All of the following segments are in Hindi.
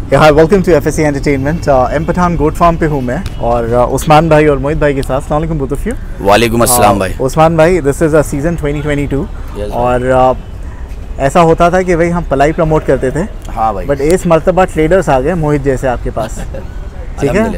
Hi, welcome to FSC entertainment. M Pathan goat farm पे हूँ मैं और उस्मान भाई और मोहित भाई के साथ। अस्सलाम वालेकुम बोथ ऑफ यू। वालेकुम अस्सलाम भाई। उस्मान भाई, दिस इज़ अ सीज़न 2022 और ऐसा होता था कि भाई हम पलाई प्रमोट करते थे। हाँ भाई। बट इस मरतबा ट्रेडर्स आ गए मोहित जैसे आपके पास। ठीक है,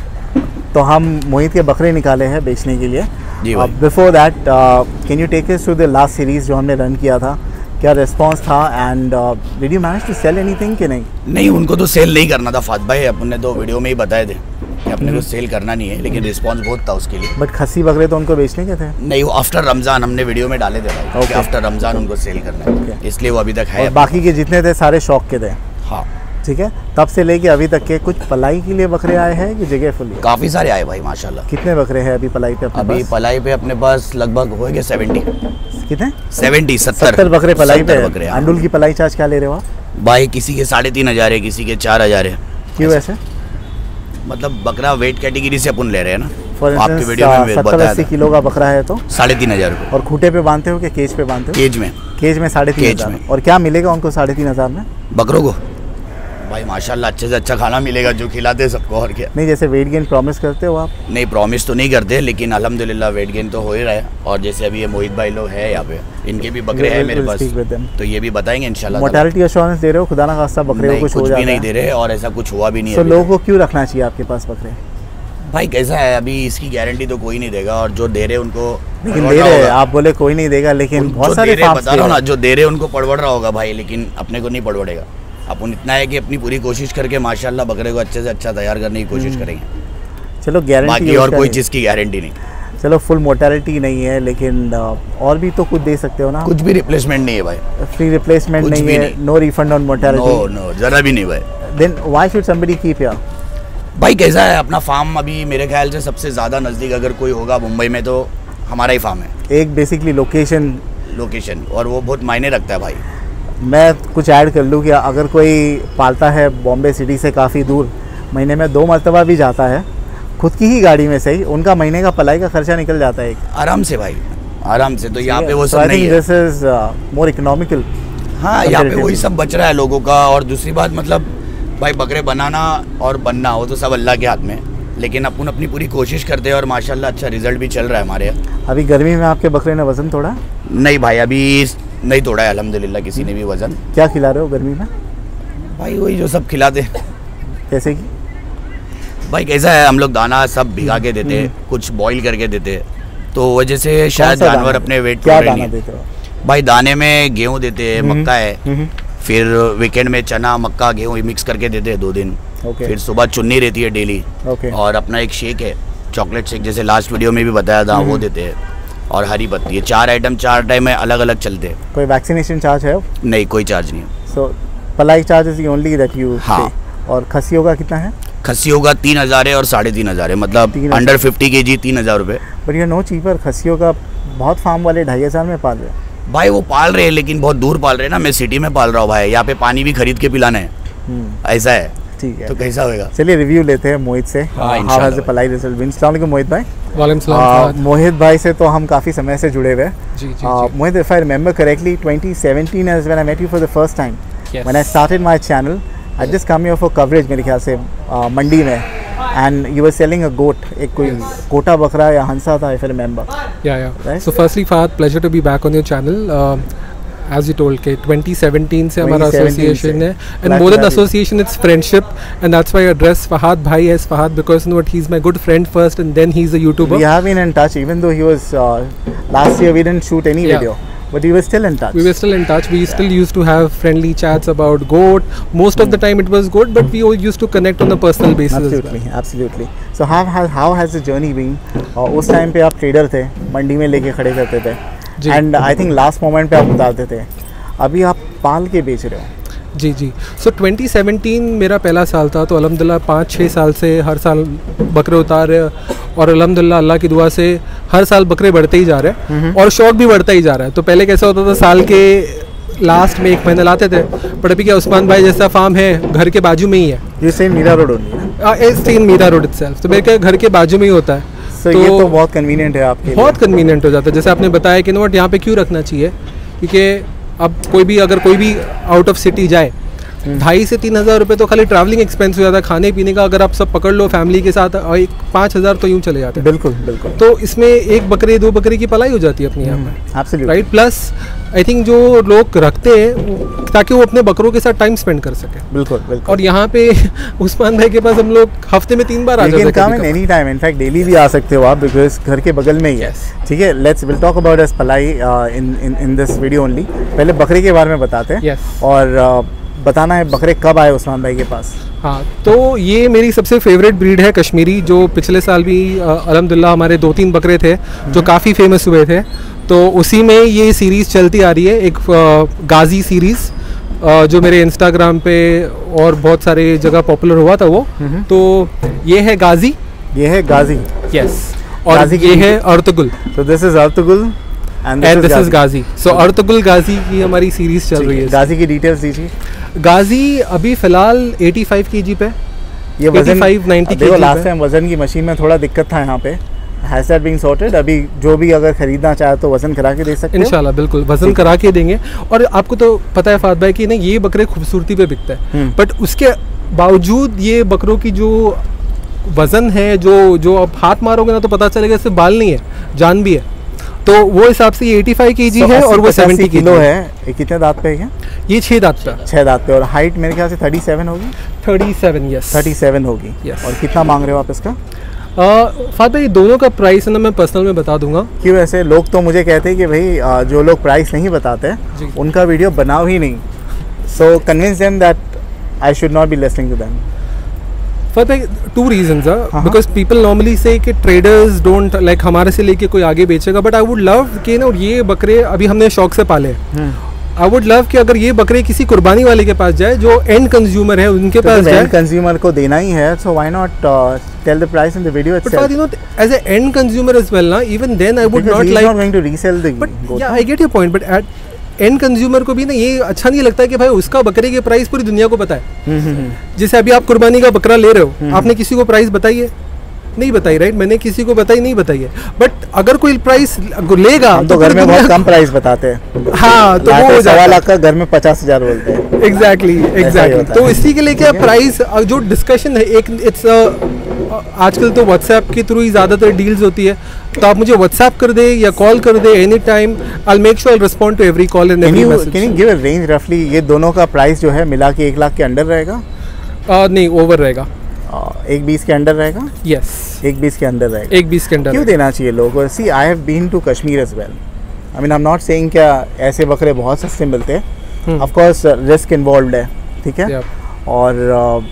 तो हम मोहित के बकरे निकाले हैं बेचने के लिए। Before that can you take us through the last series जो हमने रन किया था, क्या रिस्पांस था and did you manage to sell anything कि नहीं? नहीं, उनको तो सेल नहीं करना था फात भाई, अपने तो वीडियो में ही बताए थे कि अपने को सेल करना नहीं है, लेकिन रिस्पांस बहुत था उसके लिए। बट खस्सी बकरे तो उनको बेचने के थे। नहीं, वो आफ्टर रमज़ान हमने वीडियो में डाले थे भाई कि आफ्टर रमज़ान उनको सेल करना है, इसलिए वो अभी तक है। बाकी के जितने थे सारे शौक के थे। हाँ ठीक है, तब से लेके अभी तक के कुछ पलाई के लिए बकरे आए हैं कि जगह फुल? काफ़ी सारे आए भाई माशाल्लाह। कितने बकरे हैं अभी पलाई पे अपने अभी पास? पलाई पे अपने पास लगभग हो गए 70। कितने? 70 बकरे पलाई पे। बकरे। अंडुल की पलाई चार्ज क्या ले रहे हो आप? भाई किसी के 3,500 है, किसी के 4,000 है। क्यों ऐसे? मतलब बकरा वेट कैटेगरी से अपन ले रहे हैं ना। फॉर आपकी वीडियो में 70-80 किलो का बकरा है तो 3,500 रुपये। और खूटे पे बांधते हो कि केज पे बांधते हो? केज में। केज में 3,500। और क्या मिलेगा उनको 3,500 में? बकरों को भाई माशाल्लाह अच्छे से अच्छा खाना मिलेगा जो खिलाते हैं सबको, और क्या। नहीं, जैसे वेट गेन प्रॉमिस करते हो आप? नहीं, प्रॉमिस तो नहीं करते, लेकिन अल्हम्दुलिल्लाह वेट गेन तो हो ही रहा है। और जैसे अभी ये मोहित भाई लोग हैं यहाँ पे, इनके भी बकरे हैं मेरे पास, तो ये भी बताएंगे इंशाल्लाह। मोर्टेलिटी एश्योरेंस दे रहे हो? खुदा ना खास्ता बकरे को कुछ हो जाए? कुछ भी नहीं दे रहे और ऐसा कुछ हुआ भी नहीं है। तो लोगों को क्यों रखना चाहिए आपके पास बकरे? भाई कैसा है, अभी इसकी गारंटी तो कोई नहीं देगा, और जो दे रहे उनको लेकिन दे रहे हैं। आप बोले कोई नहीं देगा, लेकिन बहुत सारे बता रहा हूँ ना, जो दे रहे उनको पड़वड़ रहा होगा भाई, लेकिन अपने को नहीं पड़वड़ेगा। अपन इतना है कि अपनी पूरी कोशिश करके माशाल्लाह बकरे को अच्छे से अच्छा तैयार करने की कोशिश करेंगे। चलो गारंटी, बाकी और कोई चीज़ की गारंटी नहीं। चलो फुल मोर्टेलिटी नहीं है, लेकिन और भी तो कुछ दे सकते हो ना? कुछ भी रिप्लेसमेंट नहीं है भाई। फ्री रिप्लेसमेंट नहीं है? No refund on mortality? No, जरा भी नहीं भाई। Then why should somebody keep here? भाई कैसा है, अपना फार्म अभी मेरे ख्याल से सबसे ज़्यादा नज़दीक अगर कोई होगा मुंबई में तो हमारा ही फार्म है। एक बेसिकली लोकेशन, और वो बहुत मायने रखता है भाई। मैं कुछ ऐड कर लूँ कि अगर कोई पालता है बॉम्बे सिटी से काफ़ी दूर, महीने में 2 मरतबा भी जाता है खुद की ही गाड़ी में से ही, उनका महीने का पलाई का खर्चा निकल जाता है आराम से भाई, आराम से। तो यहाँ पे वो सब नहीं है। This is more economical. हाँ, यहाँ पे वही सब बच रहा है लोगों का। और दूसरी बात मतलब भाई बकरे बनाना और बनना वो तो सब अल्लाह के हाथ में, लेकिन अपन अपनी पूरी कोशिश करते हैं और माशाल्लाह अच्छा रिजल्ट भी चल रहा है हमारे यहाँ। अभी गर्मी में आपके बकरे ने वजन तोड़ा? नहीं भाई, अभी नहीं तोड़ा है अल्हम्दुलिल्लाह किसी ने भी वजन। क्या खिला रहे हो गर्मी में? भाई वही जो सब खिलाते। जैसे कि भाई कैसा है, हम लोग दाना सब भिगा के देते, कुछ बॉईल करके देते, तो वजह से शायद जानवर अपने वेट क्या दाना देते हो? भाई दाने में गेहूँ देते हैं, मक्का है, फिर वीकेंड में चना मक्का गेहूँ मिक्स करके देते हैं 2 दिन। फिर सुबह चुन्नी रहती है डेली, और अपना एक शेक है चॉकलेट शेक, जैसे लास्ट वीडियो में भी बताया था, वो देते हैं। और हरी पत्ती है। 4 आइटम 4 टाइम में अलग अलग चलते हैं। कोई वैक्सीनेशन चार्ज है? नहीं, कोई चार्ज नहीं है। सो पलाई charge is only that you? हाँ। और खस्सियों का कितना है? खस्सियों का 3,000 है और 3,500 है, मतलब अंडर 50 kg 3,000 रुपये। बट ये नो चीपर। खस्सियों का बहुत फार्म वाले 2,500 में पाल रहे हैं भाई। वो पाल रहे हैं लेकिन बहुत दूर पाल रहे हैं ना, मैं सिटी में पाल रहा हूँ भाई, यहाँ पे पानी भी खरीद के पिलाना है। ऐसा है। ठीक है, तो कैसा होगा? चलिए रिव्यू लेते हैं मोहित से। हाउ हैज द पलाई रिजल्ट बीन? अस्सलाम वालेकुम मोहित भाई। वालेकुम सलाम। मोहित भाई से तो हम काफ़ी समय से जुड़े हुए हैं। Mohit, if I remember correctly 2017 is when I met you for the first time. When I started my channel, I just come here for coverage मेरे ख्याल से मंडी में, and you were selling a goat, एक कोई कोटा बकरा या हंसा था if I remember. Yeah. Right? So firstly Fahad, pleasure to be back on your channel. As you told के 2017 से हमारा association है, and more than association it's friendship, and that's why I address Fahad bhai as Fahad because you know what, he's my good friend first and then he's a YouTuber. We have been in touch even though he was last year we didn't shoot any video, but we were still in touch. We were still in touch. We still used to have friendly chats about goat. Most of the time it was good, but we all used to connect on a personal basis. Absolutely, absolutely. So how has the journey been? उस टाइम पे आप ट्रेडर थे, मंडी में लेके खड़े करते थे, and I think last moment पे आप उतारते थे, अभी आप पाल के बेच रहे हो। जी। सो 2017 मेरा पहला साल था, तो अल्हम्दुलिल्लाह 5-6 साल से हर साल बकरे उतार रहे हैं, और अल्हम्दुलिल्लाह अल्लाह की दुआ से हर साल बकरे बढ़ते ही जा रहे हैं और शौक भी बढ़ता ही जा रहा है। तो पहले कैसा होता था, साल के लास्ट में 1 महीना लाते थे, बट अभी क्या उस्मान भाई जैसा फार्म है घर के बाजू में ही है। ये same Mira road only? Mira road itself, तो मेरे घर के बाजू में ही होता है। तो ये तो बहुत कन्वीनियंट है आपके लिए। बहुत कन्वीनियंट हो जाता है। जैसे आपने बताया कि नोट यहाँ पे क्यों रखना चाहिए, क्योंकि अब कोई भी अगर कोई भी आउट ऑफ सिटी जाए 2,500 से 3,000 रुपये तो खाली ट्रैवलिंग एक्सपेंस हो जाता है, खाने पीने का अगर आप सब पकड़ लो फैमिली के साथ 5,000 तो यूँ चले जाते हैं। बिल्कुल बिल्कुल। तो इसमें 1 बकरे 2 बकरे की पलाई हो जाती है अपनी यहाँ पे, राइट। प्लस आई थिंक जो लोग रखते हैं ताकि वो अपने बकरों के साथ टाइम स्पेंड कर सके। बिल्कुल बिल्कुल। और यहाँ पे उस्मान भाई के पास हम लोग हफ्ते में 3 बार आ जाते हैं। एनी टाइम, इनफैक्ट डेली भी आ सकते हो आप, बिकॉज घर के बगल में ही है। ठीक है, विल टॉक अबाउट दिस पलाई इन दिस वीडियो ओनली। पहले बकरे के बारे में बताते हैं और बताना है बकरे कब आए उस्मान भाई के पास। हाँ, तो ये मेरी सबसे फेवरेट ब्रीड है कश्मीरी, जो पिछले साल भी अल्हम्दुलिल्लाह हमारे 2-3 बकरे थे जो काफ़ी फेमस हुए थे। तो उसी में ये सीरीज़ चलती आ रही है, एक गाजी सीरीज़ जो मेरे इंस्टाग्राम पे और बहुत सारे जगह पॉपुलर हुआ था वो। तो ये है गाजी, ये है गाजी, यस। और ये है अर्तुगुल। तो this is Ertugrul and this is Ghazi. So Ertugrul Ghazi की हमारी सीरीज़ चल रही है। गाजी की डिटेल्स दीजिए। गाजी अभी फ़िलहाल 85 kg पे, ये वजन 85-90 kg। लास्ट टाइम वज़न की मशीन में थोड़ा दिक्कत था यहाँ पे। Has that been sorted? अभी जो भी अगर खरीदना चाहे तो वज़न करा के दे सकते हैं इंशाल्लाह, बिल्कुल वज़न करा के देंगे। और आपको तो पता है फात भाई कि नहीं, ये बकरे खूबसूरती पे बिकता है, बट उसके बावजूद ये बकरों की जो वज़न है, जो आप हाथ मारोगे ना तो पता चलेगा इससे बाल नहीं है, जान भी है। तो वो हिसाब से ये 85 kg है और वो 70 किलो है। ये कितने दांत पे है? ये 6 दांत पे। 6 दांत पे। और हाइट मेरे ख्याल से 37 होगी। 37, यस 37 होगी। यस। और कितना मांग रहे हो आप इसका? फात भाई दोनों का प्राइस है ना मैं पर्सनल में बता दूंगा। क्यों ऐसे? लोग तो मुझे कहते हैं कि भाई जो लोग प्राइस नहीं बताते उनका वीडियो बनाओ ही नहीं। So convince them that I should not be listening to them. For 2 reasons, because people normally say कि ट्रेडर्स डोंट लाइक हमारे से लेके कोई आगे बेचेगा, बट आई वुड लव कि ना ये बकरे अभी हमने शौक से पाले। आई वुड लव कि अगर ये बकरे किसी कुर्बानी वाले के पास जाए जो एंड कंज्यूमर है उनके पास जाए। एंड कंज्यूमर को देना ही है, so why not tell the price in the video itself. But you know as a end consumer as well ना, even then I would not like going to resell the. But yeah I get your point, but at end consumer को भी ना ये अच्छा नहीं लगता कि भाई उसका बकरे के प्राइस पूरी दुनिया को पता है। जैसे अभी आप कुर्बानी का बकरा ले रहे हो, आपने किसी को प्राइस बताई है? नहीं बताई, राइट? मैंने किसी को बताई नहीं बताई है। बट अगर कोई प्राइस लेगा तो घर में बहुत कम प्राइस बताते हैं। हाँ, तो वो 1.25 लाख का, घर में 50,000 बोलते हैं। एग्जैक्टली। तो इसी के लिए क्या प्राइस जो डिस्कशन है, एक इट्स आजकल तो व्हाट्सएप के थ्रू ही ज़्यादातर डील्स होती है। तो आप मुझे व्हाट्सएप कर दे या कॉल कर दे any time, I will make sure I respond to every call and every message. Can you give a range रफली? ये दोनों का प्राइस जो है मिला के 1 लाख के अंडर रहेगा? नहीं, ओवर रहेगा। 1.20 के अंडर रहेगा? यस, 1.20 के अंडर रहेगा। 1.20 के अंडर। क्यों देना चाहिए लोगों को? See I have been to Kashmir as well. I mean I am not saying क्या ऐसे बकरे बहुत सस्ते मिलते हैं। ऑफ कोर्स रिस्क इन्वॉल्व्ड है, ठीक है। और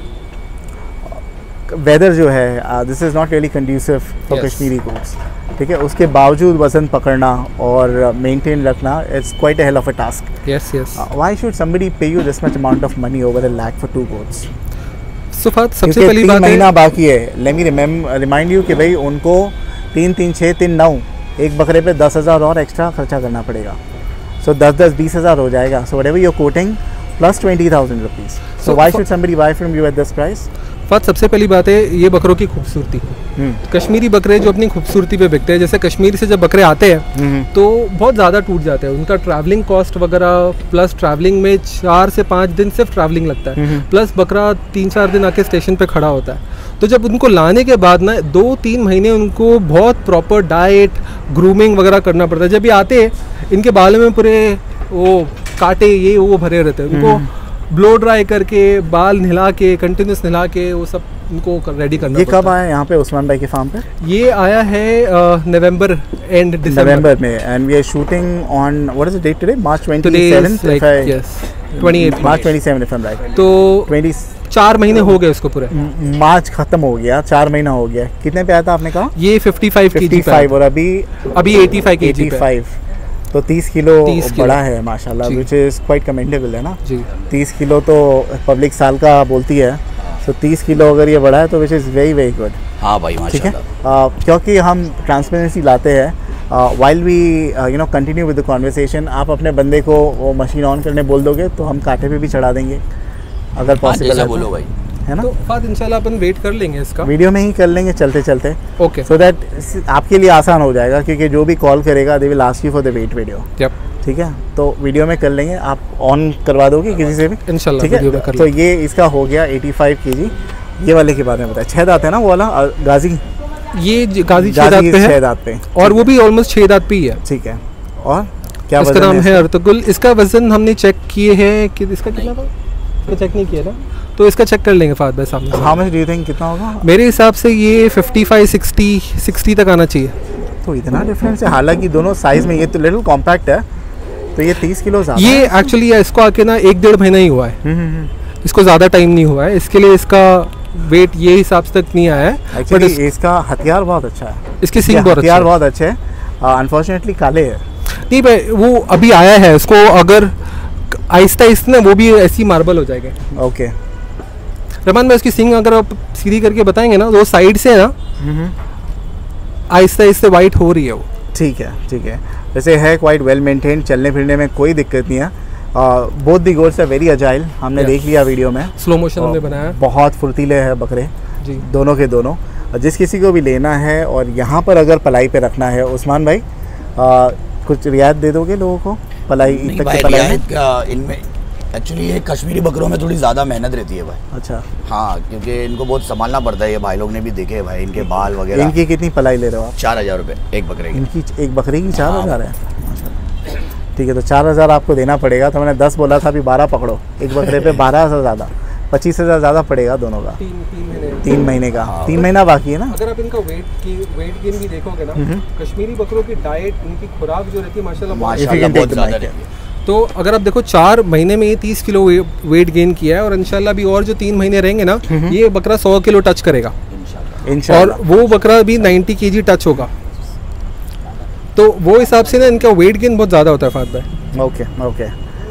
वेदर जो है this is not really conducive for Kashmiri goats, ठीक है। उसके बावजूद वज़न पकड़ना और मेंटेन रखना, it's quite a hell of a task. Yes yes. Why should somebody pay you this much amount of money over a lakh for 2 goats? सबसे पहली बात 3 महीना बाकी है। लेट मी रिमाइंड यू कि भाई उनको 3 6 3 9 एक बकरे पे 10,000 और एक्स्ट्रा खर्चा करना पड़ेगा। सो 10 20,000 हो जाएगा। So whatever you are quoting plus 20,000 rupees. So why should somebody buy from you at this price? First सबसे पहली बात है ये बकरों की खूबसूरती। कश्मीरी बकरे जो अपनी खूबसूरती पे बिकते हैं, जैसे कश्मीर से जब बकरे आते हैं तो बहुत ज़्यादा टूट जाते हैं। उनका ट्रैवलिंग कॉस्ट वगैरह, प्लस ट्रैवलिंग में 4 से 5 दिन सिर्फ ट्रैवलिंग लगता है, प्लस बकरा 3-4 दिन आके स्टेशन पे खड़ा होता है। तो जब उनको लाने के बाद ना 2-3 महीने उनको बहुत प्रॉपर डाइट, ग्रूमिंग वगैरह करना पड़ता है। जब ये आते हैं इनके बालों में पूरे वो कांटे ये वो भरे रहते हैं। उनको ब्लो ड्राई करके, बाल नहला के, कंटिन्यूस नहला के वो सब उनको रेडी करना। ये कब आया यहाँ पे उस्मान भाई के फार्म पे? ये आया है नवंबर एंड दिसंबर में। And we are shooting on what is the date today? March 27th। Yes, 28 March 27 if I'm right। तो 4 महीने हो गए उसको पूरे। मार्च खत्म हो गया, 4 महीना हो गया। कितने पे आया था आपने कहा? ये 55 kg और अभी 85 kg 85। तो 30 किलो बड़ा है माशाल्लाह, विच इज़ क्वाइट कमेंडेबल है ना जी। 30 किलो तो पब्लिक साल का बोलती है, तो 30 किलो अगर ये बड़ा है तो which is very very good. हाँ भाई माशाल्लाह। ठीक है, क्योंकि हम ट्रांसपेरेंसी लाते हैं। While we you know continue with the conversation, आप अपने बंदे को वो मशीन ऑन करने बोल दोगे तो हम कांटे पे भी चढ़ा देंगे अगर पॉसिबल है। बोलो भाई। है ना? तो फाद इंशाल्लाह अपन वेट कर लेंगे इसका, वीडियो में ही कर लेंगे चलते चलते। ओके, सो दैट आपके लिए आसान हो जाएगा, क्योंकि जो भी कॉल करेगा they will ask you for the weight video. ठीक है, तो वीडियो में कर लेंगे, आप ऑन करवा दोगे किसी से भी इंशाल्लाह? ठीक है, तो ये इसका हो गया 85 kg। ये वाले के बारे में बताया, 6 दांत है ना वो वाला गाजी? ये गाजी 6 दांत पे है, 6 दांत पे, और वो भी ऑलमोस्ट 6 दांत पे ही है। ठीक है, और क्या इसका नाम है अर्तुगरुल। इसका वजन हमने चेक किए हैं कि इसका कितना था, इसका चेक नहीं किया ना, तो इसका चेक कर लेंगे फाद भाई सामने। How much do you think कितना होगा? मेरे हिसाब से ये 55-60 तक आना चाहिए। तो इतना डिफरेंस है, हालांकि दोनों साइज में ये तो लिटिल कॉम्पैक्ट है, तो ये 30 किलो ज़्यादा ये एक्चुअली इसको आके ना 1-1.5 महीना ही हुआ है, इसको ज़्यादा टाइम नहीं हुआ है, इसके लिए इसका वेट ये हिसाब से तक नहीं आया है। एक्चुअली इसका हथियार बहुत अच्छा है, इसके सींग बहुत अच्छे हथियार बहुत अच्छे हैं, अनफॉर्चुनेटली काले है। नहीं भाई, वो अभी आया है, इसको अगर आहिस्ता आहिस्ता ना वो भी ऐसी मार्बल हो जाएगा। ओके रहमान भाई, इसकी सींग अगर आप सीधी करके बताएंगे ना, वो साइड से ना आहिस्ता आहिस्ता वाइट हो रही है वो। ठीक है, ठीक है, वैसे है क्वाइट वेल मेंटेन, चलने फिरने में कोई दिक्कत नहीं है। Both the goats are very agile, हमने देख लिया वीडियो में, स्लो मोशन हमने बनाया, बहुत फुर्तीले हैं बकरे जी, दोनों के दोनों। जिस किसी को भी लेना है और यहाँ पर अगर पलाई पे रखना है, उस्मान भाई कुछ रियायत दे दोगे लोगों को पलाई तक के पलाई में? इनमें एक्चुअली ये कश्मीरी बकरों में थोड़ी ज़्यादा मेहनत रहती है भाई। अच्छा, हाँ, क्योंकि इनको बहुत संभालना पड़ता है, ये भाई लोग ने भी देखे भाई, इनके बाल वगैरह। इनकी कितनी पलाई ले रहे हो आप? 4000 रुपये एक बकरे की। इनकी एक बकरे की 4000 है? ठीक है, तो 4000 आपको देना पड़ेगा। तो मैंने 10 बोला था, अभी 12 पकड़ो, एक बकरे पे 12,000 ज़्यादा, 25,000 ज़्यादा पड़ेगा दोनों का। 3 महीने का, 3 महीना बाकी है ना। अगर आप इनका वेट गेन भी देखोगे ना, कश्मीरी बकरों की डाइट, इनकी खुराक जो रहती है माशाल्लाह बहुत ज़्यादा रहती है। तो अगर आप देखो 4 महीने में ये 30 किलो वेट गेन किया है, और इंशाल्लाह भी और जो 3 महीने रहेंगे ना, ये बकरा 100 किलो टच करेगा इंशाल्लाह, और वो बकरा भी 90 kg टच होगा। तो वो हिसाब से ना इनका वेट गेन बहुत ज़्यादा होता है फाद भाई। ओके ओके,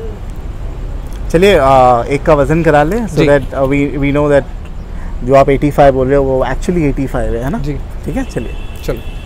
चलिए एक का वज़न करा लें, so that we know that जो आप 85 बोल रहे हो वो एक्चुअली 85 है ना जी। ठीक है, चलिए चलो।